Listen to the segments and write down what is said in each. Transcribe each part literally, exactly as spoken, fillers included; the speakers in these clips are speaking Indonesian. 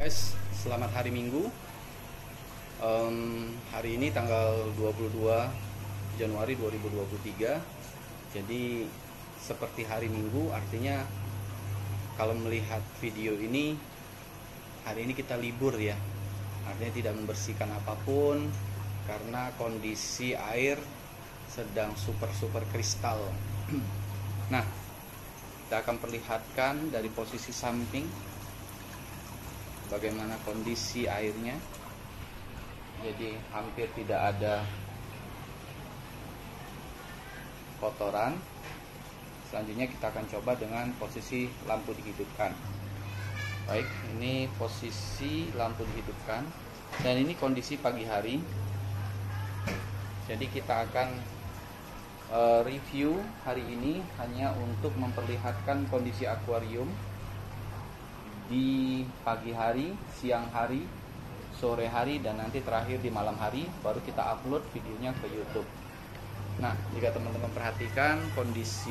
Guys, selamat hari Minggu. Um, hari ini tanggal dua puluh dua Januari dua ribu dua puluh tiga. Jadi seperti hari Minggu, artinya kalau melihat video ini, hari ini kita libur ya. Artinya tidak membersihkan apapun karena kondisi air sedang super-super kristal. Nah, kita akan perlihatkan dari posisi samping bagaimana kondisi airnya. Jadi hampir tidak ada kotoran. Selanjutnya kita akan coba dengan posisi lampu dihidupkan. Baik, ini posisi lampu dihidupkan dan ini kondisi pagi hari. Jadi kita akan uh, review hari ini hanya untuk memperlihatkan kondisi akuarium di pagi hari, siang hari, sore hari, dan nanti terakhir di malam hari. Baru kita upload videonya ke YouTube. Nah, jika teman-teman perhatikan kondisi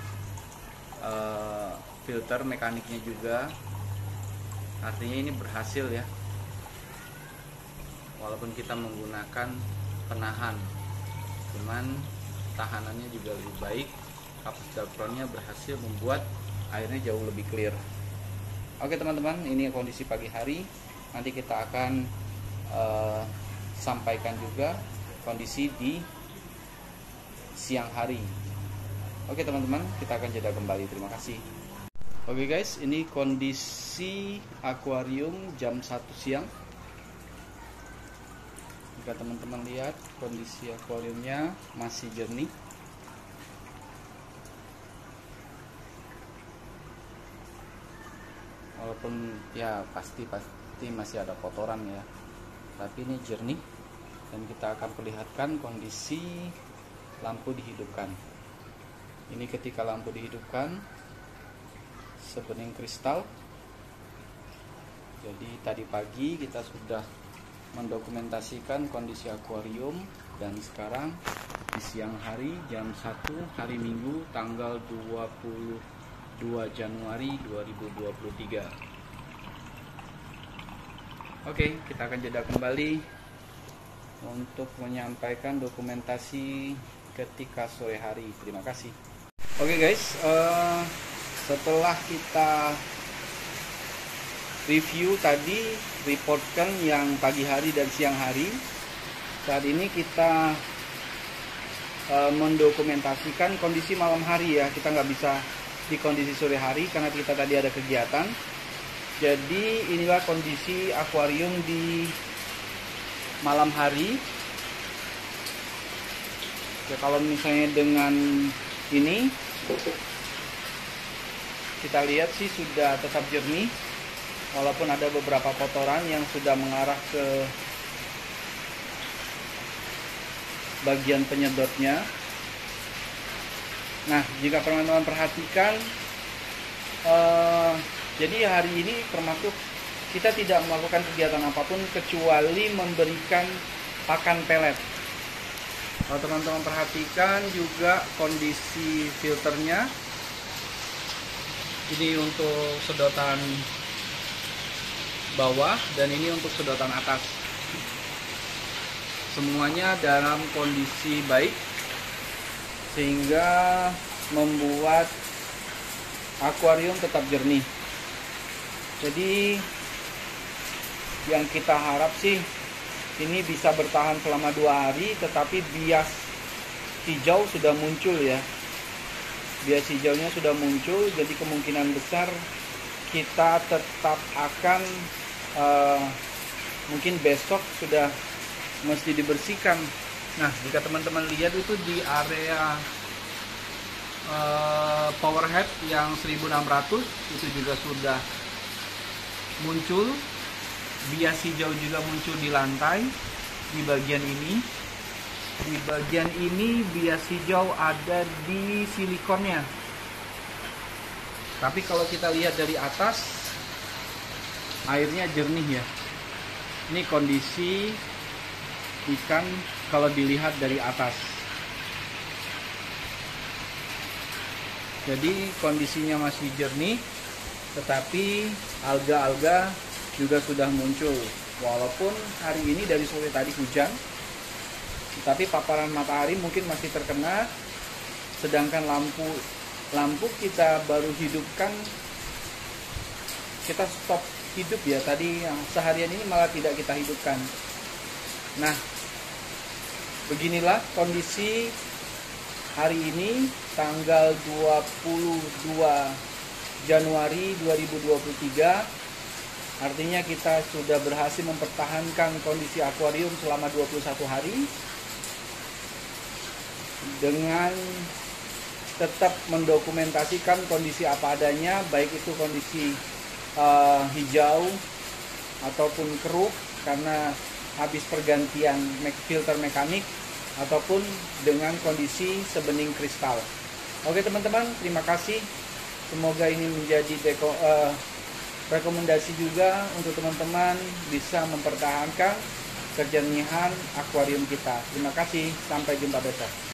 uh, filter mekaniknya juga, artinya ini berhasil ya. Walaupun kita menggunakan penahan, cuman tahanannya juga lebih baik. Kapasitor frontnya berhasil membuat airnya jauh lebih clear. Oke teman-teman, ini kondisi pagi hari. Nanti kita akan uh, sampaikan juga kondisi di siang hari. Oke teman-teman, kita akan jeda kembali. Terima kasih. Oke guys, ini kondisi akuarium jam satu siang. Jika teman-teman lihat, kondisi akuariumnya masih jernih. Walaupun ya pasti pasti masih ada kotoran ya, tapi ini jernih. Dan kita akan perlihatkan kondisi lampu dihidupkan. Ini ketika lampu dihidupkan sebening kristal. Jadi tadi pagi kita sudah mendokumentasikan kondisi akuarium, dan sekarang di siang hari jam satu hari Minggu tanggal dua puluh dua Januari dua ribu dua puluh tiga. Oke, kita akan jeda kembali untuk menyampaikan dokumentasi ketika sore hari. Terima kasih. Oke guys, uh, setelah kita review tadi, reportkan yang pagi hari dan siang hari, saat ini kita uh, mendokumentasikan kondisi malam hari ya. Kita nggak bisa di kondisi sore hari karena kita tadi ada kegiatan. Jadi inilah kondisi akuarium di malam hari. Ya, kalau misalnya dengan ini kita lihat sih sudah tetap jernih, walaupun ada beberapa kotoran yang sudah mengarah ke bagian penyedotnya. Nah, jika teman-teman perhatikan, uh, jadi hari ini termasuk kita tidak melakukan kegiatan apapun kecuali memberikan pakan pelet. Kalau teman-teman perhatikan juga kondisi filternya, ini untuk sedotan bawah dan ini untuk sedotan atas. Semuanya dalam kondisi baik, sehingga membuat akuarium tetap jernih. Jadi yang kita harap sih ini bisa bertahan selama dua hari, tetapi bias hijau sudah muncul ya. Bias hijaunya sudah muncul, jadi kemungkinan besar kita tetap akan uh, mungkin besok sudah mesti dibersihkan. Nah, jika teman-teman lihat itu di area uh, power head yang seribu enam ratus itu juga sudah muncul. Bias hijau juga muncul di lantai di bagian ini. Di bagian ini bias hijau ada di silikonnya. Tapi kalau kita lihat dari atas, airnya jernih ya. Ini kondisi ikan kalau dilihat dari atas. Jadi kondisinya masih jernih, tetapi alga-alga juga sudah muncul. Walaupun hari ini dari sore tadi hujan, tapi paparan matahari mungkin masih terkena, sedangkan lampu lampu kita baru hidupkan, kita stop hidup ya tadi, yang seharian ini malah tidak kita hidupkan. Nah, beginilah kondisi hari ini tanggal dua puluh dua Januari dua ribu dua puluh tiga. Artinya kita sudah berhasil mempertahankan kondisi akuarium selama dua puluh satu hari dengan tetap mendokumentasikan kondisi apa adanya, baik itu kondisi uh, hijau ataupun keruh karena habis pergantian filter mekanik, ataupun dengan kondisi sebening kristal. Oke teman-teman, terima kasih. Semoga ini menjadi deko, uh, rekomendasi juga untuk teman-teman bisa mempertahankan kejernihan akuarium kita. Terima kasih, sampai jumpa besok.